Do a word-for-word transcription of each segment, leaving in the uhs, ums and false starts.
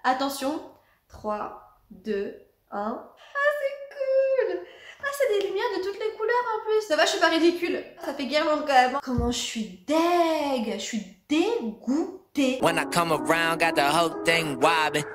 Attention, trois, deux, un. Ah, c'est cool! Ah, c'est des lumières de toutes les couleurs en plus. Ça va, je suis pas ridicule. Ça fait guirlande quand même. Comment je suis deg! Je suis dégoûtée. When I come around, got the whole thing wobbling.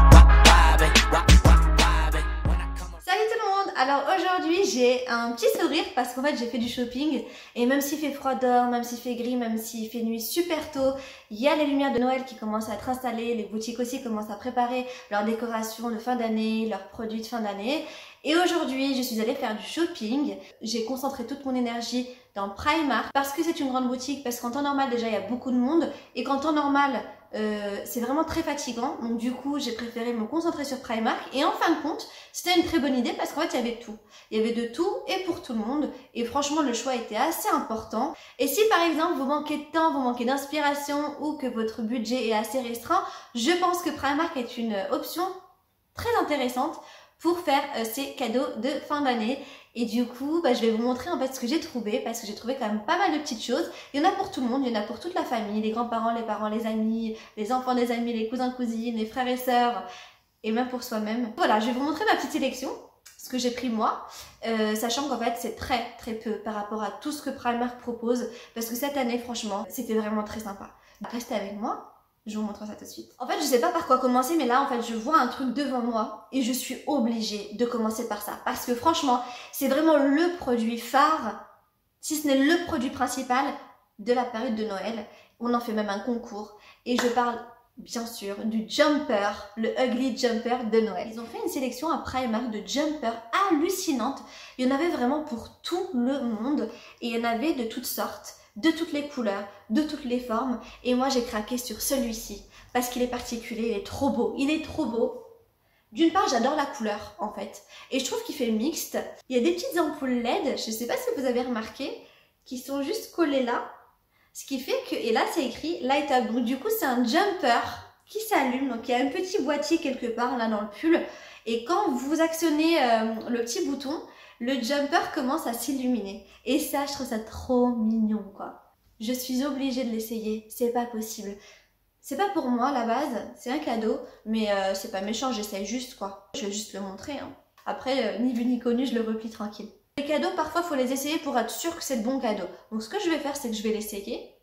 Salut tout le monde! Alors aujourd'hui j'ai un petit sourire parce qu'en fait j'ai fait du shopping et même s'il fait froid dehors, même s'il fait gris, même s'il fait nuit super tôt, il y a les lumières de Noël qui commencent à être installées, les boutiques aussi commencent à préparer leurs décorations de fin d'année, leurs produits de fin d'année. Et aujourd'hui je suis allée faire du shopping, j'ai concentré toute mon énergie dans Primark parce que c'est une grande boutique, parce qu'en temps normal déjà il y a beaucoup de monde et qu'en temps normal Euh, c'est vraiment très fatigant, donc du coup j'ai préféré me concentrer sur Primark et en fin de compte c'était une très bonne idée parce qu'en fait il y avait tout, il y avait de tout et pour tout le monde et franchement le choix était assez important. Et si par exemple vous manquez de temps, vous manquez d'inspiration ou que votre budget est assez restreint, je pense que Primark est une option très intéressante pour faire euh, ces cadeaux de fin d'année. Et du coup, bah, je vais vous montrer en fait ce que j'ai trouvé parce que j'ai trouvé quand même pas mal de petites choses. Il y en a pour tout le monde, il y en a pour toute la famille, les grands-parents, les parents, les amis, les enfants des amis, les cousins, cousines, les frères et sœurs et même pour soi-même. Voilà, je vais vous montrer ma petite sélection, ce que j'ai pris moi, euh, sachant qu'en fait c'est très très peu par rapport à tout ce que Primark propose parce que cette année franchement c'était vraiment très sympa. Restez avec moi. Je vous montre ça tout de suite. En fait, je sais pas par quoi commencer, mais là, en fait, je vois un truc devant moi et je suis obligée de commencer par ça. Parce que franchement, c'est vraiment le produit phare, si ce n'est le produit principal de la période de Noël. On en fait même un concours. Et je parle, bien sûr, du jumper, le ugly jumper de Noël. Ils ont fait une sélection à Primark de jumpers hallucinante. Il y en avait vraiment pour tout le monde et il y en avait de toutes sortes, de toutes les couleurs, de toutes les formes. Et moi, j'ai craqué sur celui-ci parce qu'il est particulier, il est trop beau. Il est trop beau. D'une part, j'adore la couleur, en fait. Et je trouve qu'il fait mixte. Il y a des petites ampoules L E D, je ne sais pas si vous avez remarqué, qui sont juste collées là. Ce qui fait que, et là, c'est écrit Light Up. Donc, du coup, c'est un jumper qui s'allume. Donc, il y a un petit boîtier quelque part, là, dans le pull. Et quand vous actionnez euh, le petit bouton, le jumper commence à s'illuminer. Et ça, je trouve ça trop mignon, quoi. Je suis obligée de l'essayer, c'est pas possible. C'est pas pour moi, à la base, c'est un cadeau, mais euh, c'est pas méchant, j'essaye juste, quoi. Je vais juste le montrer, hein. Après, euh, ni vu ni connu, je le replie tranquille. Les cadeaux, parfois, il faut les essayer pour être sûr que c'est le bon cadeau. Donc, ce que je vais faire, c'est que je vais l'essayer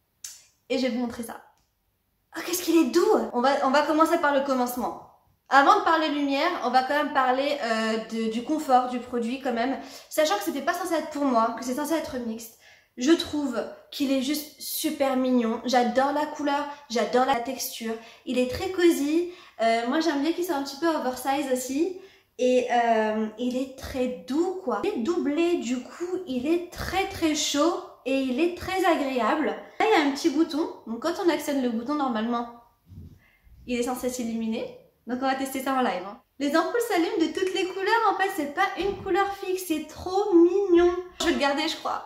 et je vais vous montrer ça. Ah, oh, qu'est-ce qu'il est doux! On va, on va commencer par le commencement. Avant de parler lumière, on va quand même parler euh, de, du confort du produit quand même, sachant que c'était pas censé être pour moi, que c'est censé être mixte. Je trouve qu'il est juste super mignon. J'adore la couleur, j'adore la texture. Il est très cosy. Euh, moi j'aime bien qu'il soit un petit peu oversize aussi. Et euh, il est très doux quoi. Il est doublé du coup, il est très très chaud et il est très agréable. Là il y a un petit bouton, donc quand on actionne le bouton normalement, il est censé s'illuminer. Donc on va tester ça en live. Hein. Les ampoules s'allument de toutes les couleurs. En fait, c'est pas une couleur fixe. C'est trop mignon. Je vais le garder, je crois.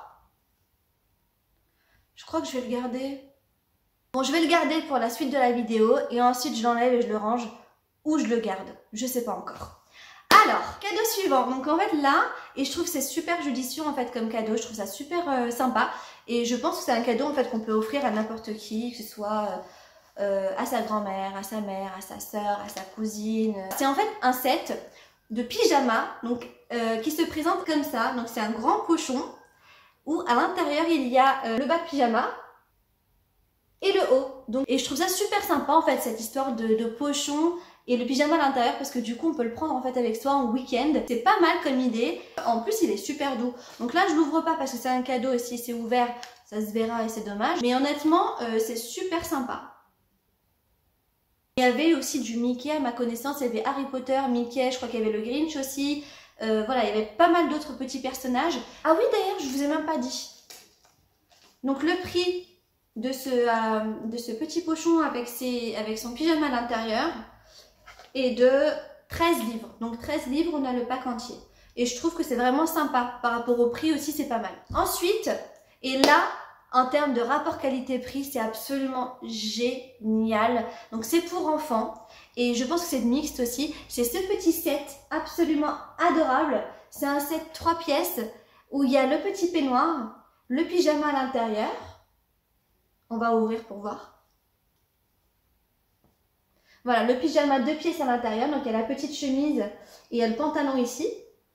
Je crois que je vais le garder. Bon, je vais le garder pour la suite de la vidéo. Et ensuite, je l'enlève et je le range. Ou je le garde. Je sais pas encore. Alors, cadeau suivant. Donc en fait là, et je trouve que c'est super judicieux en fait comme cadeau. Je trouve ça super euh, sympa. Et je pense que c'est un cadeau en fait qu'on peut offrir à n'importe qui. Que ce soit... Euh, Euh, à sa grand-mère, à sa mère, à sa soeur, à sa cousine. C'est en fait un set de pyjama donc, euh, qui se présente comme ça. Donc c'est un grand pochon où à l'intérieur il y a euh, le bas de pyjama et le haut. Donc, et je trouve ça super sympa en fait cette histoire de, de pochon et le pyjama à l'intérieur parce que du coup on peut le prendre en fait avec soi en week-end. C'est pas mal comme idée. En plus il est super doux. Donc là je l'ouvre pas parce que c'est un cadeau et si c'est ouvert ça se verra et c'est dommage. Mais honnêtement euh, c'est super sympa. Il y avait aussi du Mickey à ma connaissance, il y avait Harry Potter, Mickey, je crois qu'il y avait le Grinch aussi. Euh, voilà, il y avait pas mal d'autres petits personnages. Ah oui d'ailleurs, je vous ai même pas dit. Donc le prix de ce, euh, de ce petit pochon avec, ses, avec son pyjama à l'intérieur est de treize livres. Donc treize livres, on a le pack entier. Et je trouve que c'est vraiment sympa. Par rapport au prix aussi, c'est pas mal. Ensuite, et là... En termes de rapport qualité-prix, c'est absolument génial. Donc c'est pour enfants et je pense que c'est mixte aussi. C'est ce petit set absolument adorable. C'est un set trois pièces où il y a le petit peignoir, le pyjama à l'intérieur. On va ouvrir pour voir. Voilà, le pyjama deux pièces à l'intérieur, donc il y a la petite chemise et il y a le pantalon ici.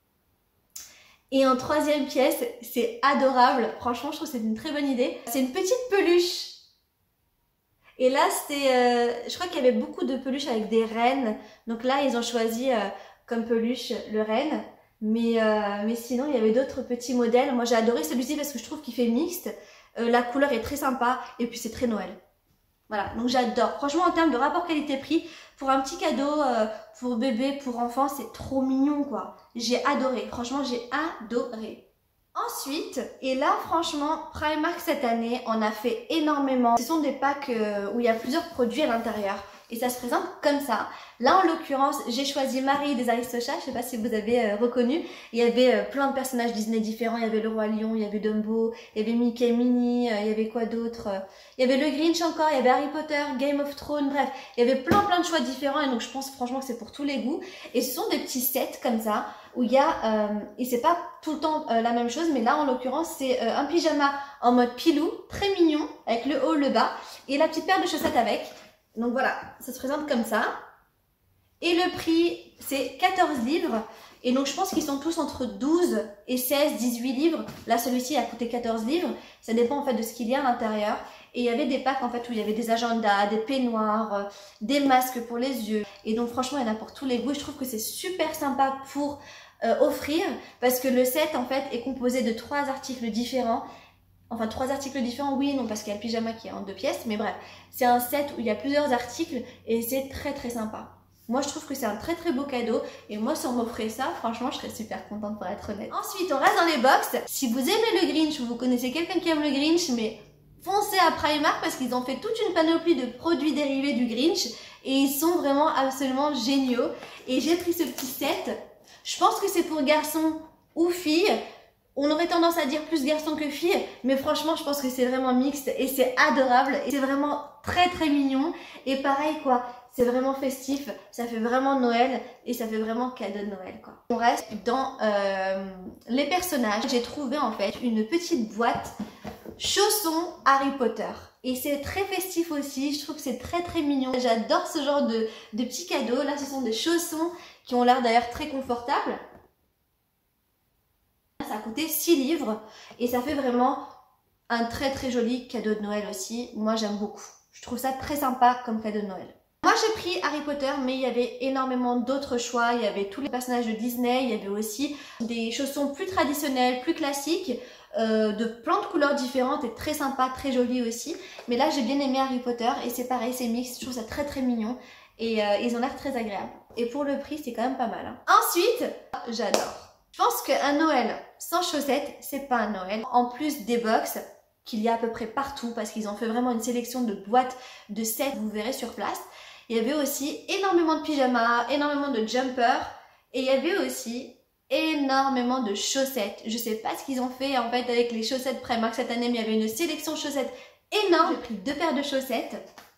Et en troisième pièce, c'est adorable, franchement je trouve que c'est une très bonne idée. C'est une petite peluche. Et là, c'était, euh, je crois qu'il y avait beaucoup de peluches avec des rennes. Donc là, ils ont choisi euh, comme peluche le renne. Mais, euh, mais sinon, il y avait d'autres petits modèles. Moi, j'ai adoré celui-ci parce que je trouve qu'il fait mixte. Euh, la couleur est très sympa et puis c'est très Noël. Voilà, donc j'adore. Franchement, en termes de rapport qualité-prix, pour un petit cadeau, euh, pour bébé, pour enfant, c'est trop mignon, quoi. J'ai adoré. Franchement, j'ai adoré. Ensuite, et là franchement, Primark cette année, on a fait énormément. Ce sont des packs euh, où il y a plusieurs produits à l'intérieur. Et ça se présente comme ça. Là, en l'occurrence, j'ai choisi Marie des Aristochats. Je sais pas si vous avez euh, reconnu. Il y avait euh, plein de personnages Disney différents. Il y avait le Roi Lion, il y avait Dumbo, il y avait Mickey, Minnie, euh, il y avait quoi d'autre? Il y avait le Grinch encore, il y avait Harry Potter, Game of Thrones, bref. Il y avait plein plein de choix différents. Et donc, je pense franchement que c'est pour tous les goûts. Et ce sont des petits sets comme ça, où il y a... Euh, et c'est pas tout le temps euh, la même chose, mais là, en l'occurrence, c'est euh, un pyjama en mode pilou, très mignon, avec le haut, le bas, et la petite paire de chaussettes avec. Donc voilà, ça se présente comme ça. Et le prix, c'est quatorze livres. Et donc je pense qu'ils sont tous entre douze et seize, dix-huit livres. Là, celui-ci a coûté quatorze livres. Ça dépend en fait de ce qu'il y a à l'intérieur. Et il y avait des packs en fait où il y avait des agendas, des peignoirs, euh, des masques pour les yeux. Et donc franchement, il y en a pour tous les goûts. Je trouve que c'est super sympa pour euh, offrir. Parce que le set en fait est composé de trois articles différents. Enfin, trois articles différents, oui et non, parce qu'il y a le pyjama qui est en deux pièces. Mais bref, c'est un set où il y a plusieurs articles et c'est très très sympa. Moi, je trouve que c'est un très très beau cadeau. Et moi, si on m'offrait ça, franchement, je serais super contente pour être honnête. Ensuite, on reste dans les box. Si vous aimez le Grinch ou vous connaissez quelqu'un qui aime le Grinch, mais foncez à Primark parce qu'ils ont fait toute une panoplie de produits dérivés du Grinch. Et ils sont vraiment absolument géniaux. Et j'ai pris ce petit set. Je pense que c'est pour garçons ou filles. On aurait tendance à dire plus garçon que fille, mais franchement, je pense que c'est vraiment mixte et c'est adorable. Et c'est vraiment très très mignon. Et pareil quoi, c'est vraiment festif, ça fait vraiment Noël et ça fait vraiment cadeau de Noël quoi. On reste dans euh, les personnages. J'ai trouvé en fait une petite boîte chaussons Harry Potter. Et c'est très festif aussi, je trouve que c'est très très mignon. J'adore ce genre de, de petits cadeaux. Là, ce sont des chaussons qui ont l'air d'ailleurs très confortables. Ça a coûté six livres et ça fait vraiment un très très joli cadeau de Noël aussi. Moi j'aime beaucoup. Je trouve ça très sympa comme cadeau de Noël. Moi j'ai pris Harry Potter, mais il y avait énormément d'autres choix. Il y avait tous les personnages de Disney, il y avait aussi des chaussons plus traditionnels, plus classiques, euh, de plein de couleurs différentes et très sympa, très joli aussi. Mais là j'ai bien aimé Harry Potter et c'est pareil, c'est mix, je trouve ça très très mignon et euh, ils ont l'air très agréables. Et pour le prix c'est quand même pas mal. Hein. Ensuite, j'adore. Je pense qu'un Noël sans chaussettes, c'est pas un Noël. En plus des box qu'il y a à peu près partout, parce qu'ils ont fait vraiment une sélection de boîtes, de sets, vous verrez sur place. Il y avait aussi énormément de pyjamas, énormément de jumpers, et il y avait aussi énormément de chaussettes. Je sais pas ce qu'ils ont fait en fait avec les chaussettes Primark cette année, mais il y avait une sélection de chaussettes énorme. J'ai pris deux paires de chaussettes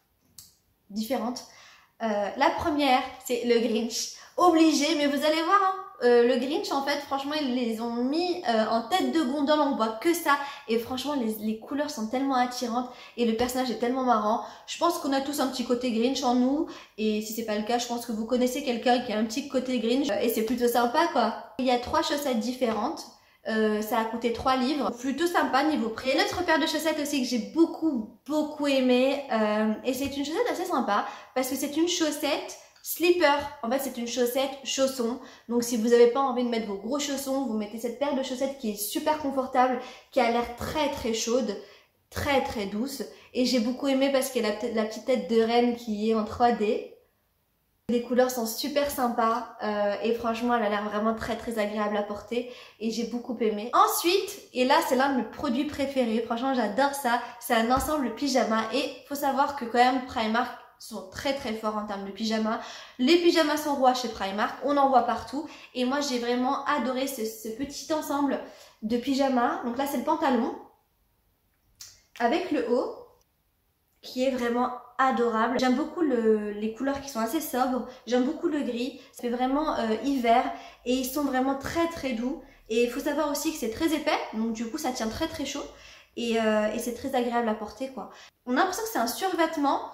différentes. Euh, la première, c'est le Grinch. Obligé, mais vous allez voir, hein, euh, le Grinch, en fait, franchement, ils les ont mis euh, en tête de gondole, on voit que ça. Et franchement, les, les couleurs sont tellement attirantes et le personnage est tellement marrant. Je pense qu'on a tous un petit côté Grinch en nous. Et si c'est pas le cas, je pense que vous connaissez quelqu'un qui a un petit côté Grinch. Et c'est plutôt sympa, quoi. Il y a trois chaussettes différentes. Euh, ça a coûté trois livres, plutôt sympa niveau prix. Et notre paire de chaussettes aussi que j'ai beaucoup beaucoup aimé euh, et c'est une chaussette assez sympa parce que c'est une chaussette slipper. En fait c'est une chaussette chausson, donc si vous n'avez pas envie de mettre vos gros chaussons, vous mettez cette paire de chaussettes qui est super confortable, qui a l'air très très chaude, très très douce, et j'ai beaucoup aimé parce qu'il y a la, la petite tête de reine qui est en trois D. Les couleurs sont super sympas euh, et franchement elle a l'air vraiment très très agréable à porter et j'ai beaucoup aimé. Ensuite, et là c'est l'un de mes produits préférés, franchement j'adore ça, c'est un ensemble pyjama et faut savoir que quand même Primark sont très très forts en termes de pyjama. Les pyjamas sont rois chez Primark, on en voit partout et moi j'ai vraiment adoré ce, ce petit ensemble de pyjama. Donc là c'est le pantalon avec le haut qui est vraiment adorable. J'aime beaucoup le, les couleurs qui sont assez sobres, j'aime beaucoup le gris, ça fait vraiment euh, hiver et ils sont vraiment très très doux et il faut savoir aussi que c'est très épais donc du coup ça tient très très chaud et, euh, et c'est très agréable à porter quoi. On a l'impression que c'est un survêtement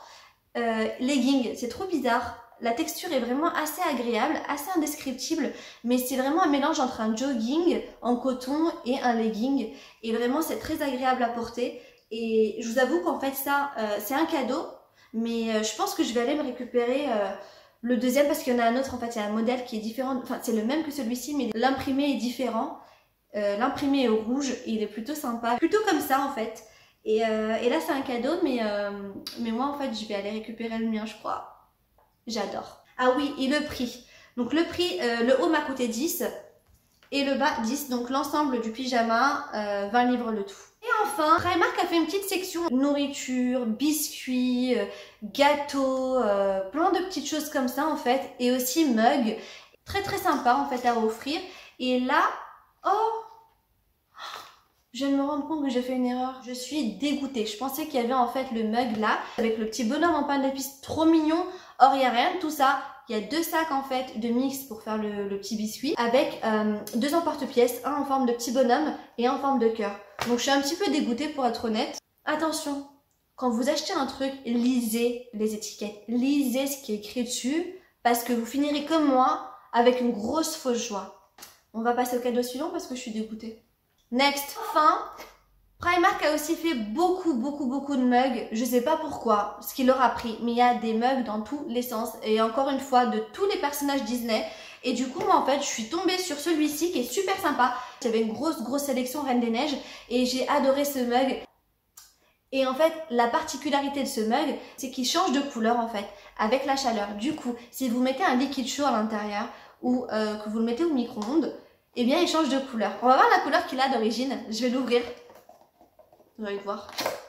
euh, legging, c'est trop bizarre. La texture est vraiment assez agréable, assez indescriptible, mais c'est vraiment un mélange entre un jogging en coton et un legging. Et vraiment, c'est très agréable à porter. Et je vous avoue qu'en fait, ça, euh, c'est un cadeau, mais euh, je pense que je vais aller me récupérer euh, le deuxième parce qu'il y en a un autre. En fait, il y a un modèle qui est différent. Enfin, c'est le même que celui-ci, mais l'imprimé est différent. Euh, l'imprimé est rouge et il est plutôt sympa. Plutôt comme ça, en fait. Et, euh, et là, c'est un cadeau, mais, euh, mais moi, en fait, je vais aller récupérer le mien, je crois. J'adore. Ah oui, et le prix. Donc le prix, euh, le haut m'a coûté dix et le bas dix. Donc l'ensemble du pyjama, euh, vingt livres le tout. Et enfin, Primark a fait une petite section nourriture, biscuits, euh, gâteaux, euh, plein de petites choses comme ça en fait. Et aussi mugs. Très très sympa en fait à offrir. Et là, oh, je viens de me rendre compte que j'ai fait une erreur. Je suis dégoûtée. Je pensais qu'il y avait en fait le mug là, avec le petit bonhomme en pain d'épices trop mignon. Or, il n'y a rien de tout ça. Il y a deux sacs en fait de mix pour faire le, le petit biscuit avec euh, deux emporte-pièces, un en forme de petit bonhomme et un en forme de cœur. Donc, je suis un petit peu dégoûtée pour être honnête. Attention, quand vous achetez un truc, lisez les étiquettes. Lisez ce qui est écrit dessus parce que vous finirez comme moi avec une grosse fausse joie. On va passer au cadeau suivant parce que je suis dégoûtée. Next, enfin, Primark a aussi fait beaucoup, beaucoup, beaucoup de mugs. Je sais pas pourquoi, ce qu'il leur a pris, mais il y a des mugs dans tous les sens. Et encore une fois, de tous les personnages Disney. Et du coup, moi, en fait, je suis tombée sur celui-ci qui est super sympa. J'avais une grosse, grosse sélection Reine des Neiges et j'ai adoré ce mug. Et en fait, la particularité de ce mug, c'est qu'il change de couleur, en fait, avec la chaleur. Du coup, si vous mettez un liquide chaud à l'intérieur ou euh, que vous le mettez au micro-ondes, eh bien, il change de couleur. On va voir la couleur qu'il a d'origine. Je vais l'ouvrir. Vous allez le voir.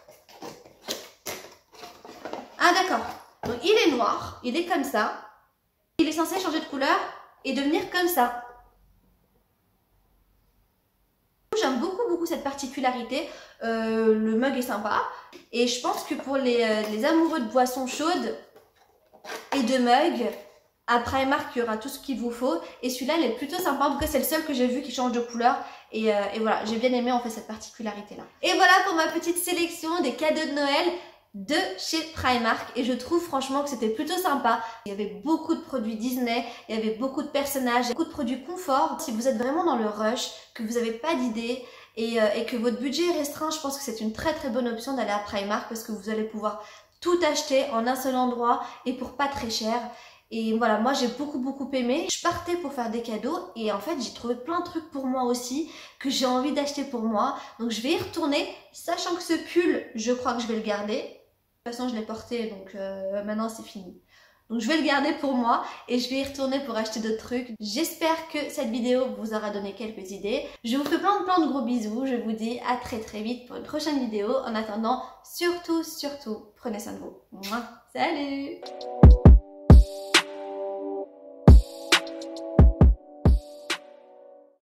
Ah d'accord. Donc il est noir, il est comme ça. Il est censé changer de couleur et devenir comme ça. J'aime beaucoup beaucoup cette particularité. Euh, le mug est sympa. Et je pense que pour les, euh, les amoureux de boissons chaudes et de mugs, à Primark, il y aura tout ce qu'il vous faut. Et celui-là, il est plutôt sympa. En tout cas, c'est le seul que j'ai vu qui change de couleur. Et, euh, et voilà, j'ai bien aimé en fait cette particularité-là. Et voilà pour ma petite sélection des cadeaux de Noël de chez Primark. Et je trouve franchement que c'était plutôt sympa. Il y avait beaucoup de produits Disney, il y avait beaucoup de personnages, beaucoup de produits confort. Si vous êtes vraiment dans le rush, que vous n'avez pas d'idée et, euh, et que votre budget est restreint, je pense que c'est une très très bonne option d'aller à Primark parce que vous allez pouvoir tout acheter en un seul endroit et pour pas très cher. Et voilà, moi j'ai beaucoup beaucoup aimé. Je partais pour faire des cadeaux et en fait j'ai trouvé plein de trucs pour moi aussi que j'ai envie d'acheter pour moi. Donc je vais y retourner, sachant que ce pull, je crois que je vais le garder. De toute façon je l'ai porté donc euh, maintenant c'est fini. Donc je vais le garder pour moi et je vais y retourner pour acheter d'autres trucs. J'espère que cette vidéo vous aura donné quelques idées. Je vous fais plein plein de gros bisous. Je vous dis à très très vite pour une prochaine vidéo. En attendant, surtout, surtout, prenez soin de vous. Mouah. Salut!